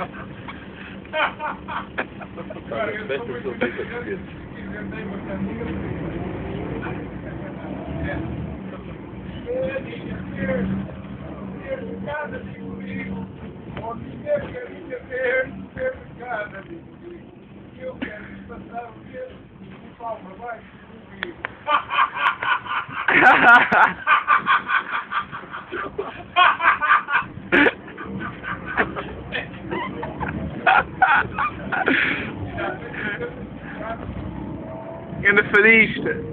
Eu quero passar o dedo de palma abaixo comigo. Grande fadista.